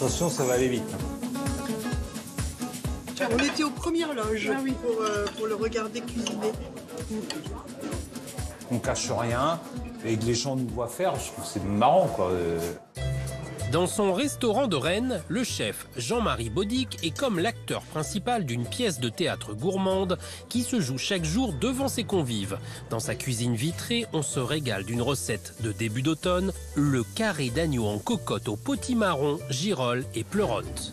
Attention, ça va aller vite. On était aux premières loges pour le regarder cuisiner. On cache rien et que les gens nous voient faire, je trouve que c'est marrant, quoi. Dans son restaurant de Rennes, le chef Jean-Marie Baudic est comme l'acteur principal d'une pièce de théâtre gourmande qui se joue chaque jour devant ses convives. Dans sa cuisine vitrée, on se régale d'une recette de début d'automne, le carré d'agneau en cocotte au potimarron, girolles et pleurotes.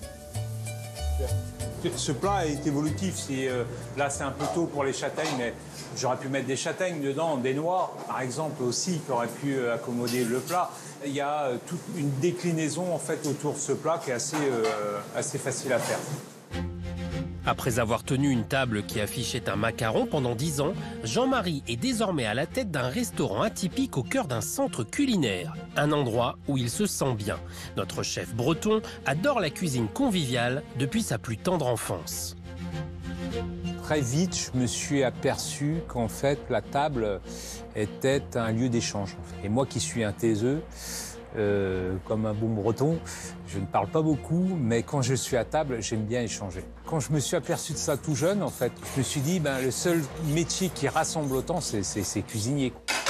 Ce plat est évolutif. Là, c'est un peu tôt pour les châtaignes, mais j'aurais pu mettre des châtaignes dedans, des noix, par exemple, aussi, qui auraient pu accommoder le plat. Il y a toute une déclinaison, en fait, autour de ce plat qui est assez facile à faire. Après avoir tenu une table qui affichait un macaron pendant 10 ans, Jean-Marie est désormais à la tête d'un restaurant atypique au cœur d'un centre culinaire. Un endroit où il se sent bien. Notre chef breton adore la cuisine conviviale depuis sa plus tendre enfance. Très vite, je me suis aperçu qu'en fait, la table était un lieu d'échange. Et moi qui suis un taiseux, comme un bon breton, je ne parle pas beaucoup, mais quand je suis à table, j'aime bien échanger. Quand je me suis aperçu de ça tout jeune, en fait, je me suis dit, le seul métier qui rassemble autant, c'est cuisinier.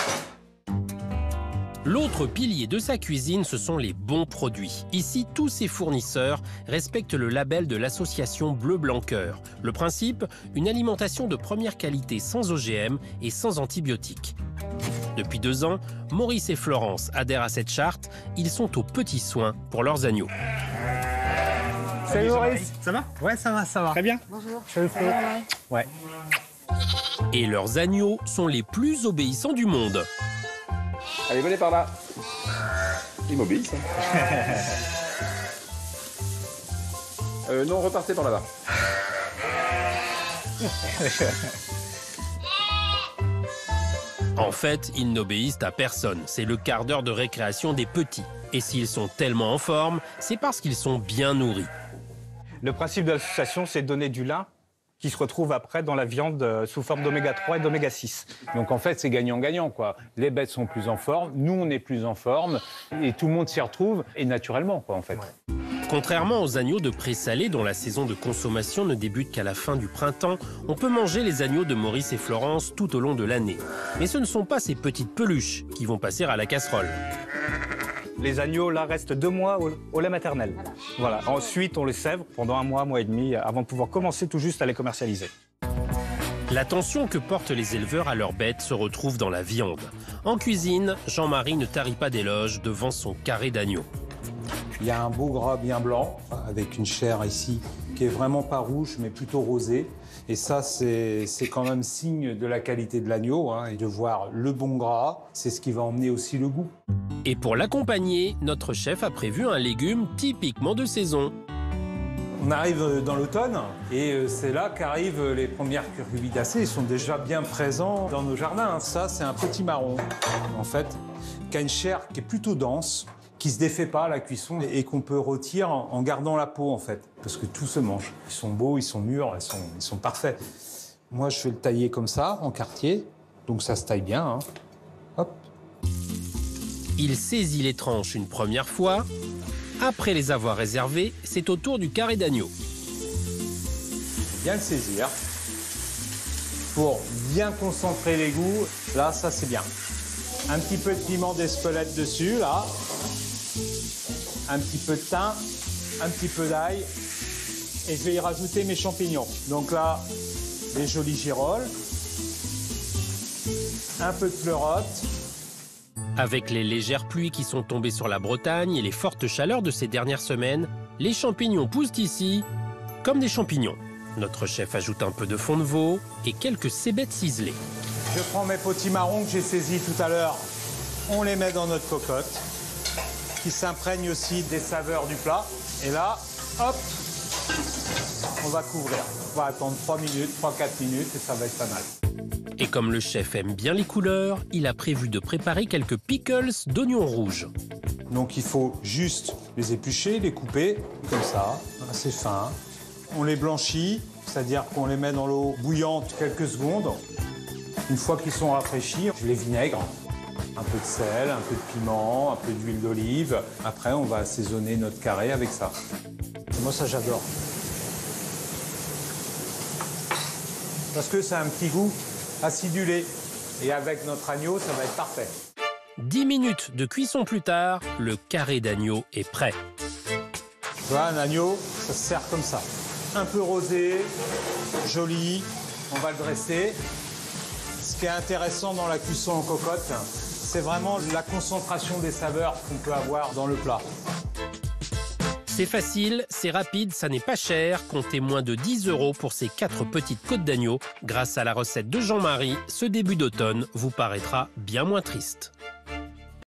L'autre pilier de sa cuisine, ce sont les bons produits. Ici, tous ses fournisseurs respectent le label de l'association Bleu Blanc Cœur. Le principe, une alimentation de première qualité sans OGM et sans antibiotiques. Depuis 2 ans, Maurice et Florence adhèrent à cette charte. Ils sont aux petits soins pour leurs agneaux. Salut Maurice. Ça va? Ouais, ça va. Très bien. Bonjour. Salut Flo. Ouais. Et leurs agneaux sont les plus obéissants du monde. Allez, venez par là. Il m'obéit, ça. Non, repartez par là-bas. En fait, ils n'obéissent à personne. C'est le quart d'heure de récréation des petits. Et s'ils sont tellement en forme, c'est parce qu'ils sont bien nourris. Le principe de l'association, c'est de donner du lin qui se retrouve après dans la viande sous forme d'oméga 3 et d'oméga 6. Donc en fait, c'est gagnant-gagnant, quoi. Les bêtes sont plus en forme, nous, on est plus en forme, et tout le monde s'y retrouve, et naturellement, quoi, en fait. Ouais. Contrairement aux agneaux de pré-salé dont la saison de consommation ne débute qu'à la fin du printemps, on peut manger les agneaux de Maurice et Florence tout au long de l'année. Mais ce ne sont pas ces petites peluches qui vont passer à la casserole. Les agneaux, là, restent 2 mois au lait maternel. Voilà. Ensuite, on les sèvre pendant 1 mois et demi, avant de pouvoir commencer tout juste à les commercialiser. L'attention que portent les éleveurs à leurs bêtes se retrouve dans la viande. En cuisine, Jean-Marie ne tarit pas d'éloges devant son carré d'agneau. Il y a un beau gras bien blanc, avec une chair ici qui est vraiment pas rouge, mais plutôt rosée. Et ça, c'est quand même signe de la qualité de l'agneau, hein, et de voir le bon gras, c'est ce qui va emmener aussi le goût. Et pour l'accompagner, notre chef a prévu un légume typiquement de saison. On arrive dans l'automne, et c'est là qu'arrivent les premières cucurbitacées. Ils sont déjà bien présents dans nos jardins. Ça, c'est un potimarron, en fait, qui a une chair qui est plutôt dense, qui se défait pas à la cuisson et qu'on peut rôtir en gardant la peau, en fait, parce que tout se mange. Ils sont beaux, ils sont mûrs, ils sont parfaits. Moi, je vais le tailler comme ça, en quartier, donc ça se taille bien, hein. Hop. Il saisit les tranches une première fois. Après les avoir réservées, c'est au tour du carré d'agneau. Bien le saisir pour bien concentrer les goûts. Là, ça, c'est bien. Un petit peu de piment d'Espelette dessus, là. Un petit peu de thym, un petit peu d'ail. Et je vais y rajouter mes champignons. Donc là, des jolies girolles. Un peu de pleurote. Avec les légères pluies qui sont tombées sur la Bretagne et les fortes chaleurs de ces dernières semaines, les champignons poussent ici comme des champignons. Notre chef ajoute un peu de fond de veau et quelques cébettes ciselées. Je prends mes potimarrons que j'ai saisis tout à l'heure. On les met dans notre cocotte, qui s'imprègne aussi des saveurs du plat. Et là, hop, on va couvrir. On va attendre 3 minutes, 3-4 minutes et ça va être pas mal. Et comme le chef aime bien les couleurs, il a prévu de préparer quelques pickles d'oignons rouges. Donc il faut juste les éplucher, les couper, comme ça, assez fin. On les blanchit, c'est-à-dire qu'on les met dans l'eau bouillante quelques secondes. Une fois qu'ils sont rafraîchis, je les vinaigre. Un peu de sel, un peu de piment, un peu d'huile d'olive. Après, on va assaisonner notre carré avec ça. Moi, ça, j'adore. Parce que ça a un petit goût acidulé. Et avec notre agneau, ça va être parfait. 10 minutes de cuisson plus tard, le carré d'agneau est prêt. Tu vois, un agneau, ça se sert comme ça. Un peu rosé, joli. On va le dresser. Ce qui est intéressant dans la cuisson en cocotte, c'est vraiment la concentration des saveurs qu'on peut avoir dans le plat. C'est facile, c'est rapide, ça n'est pas cher. Comptez moins de 10 € pour ces 4 petites côtes d'agneau. Grâce à la recette de Jean-Marie, ce début d'automne vous paraîtra bien moins triste.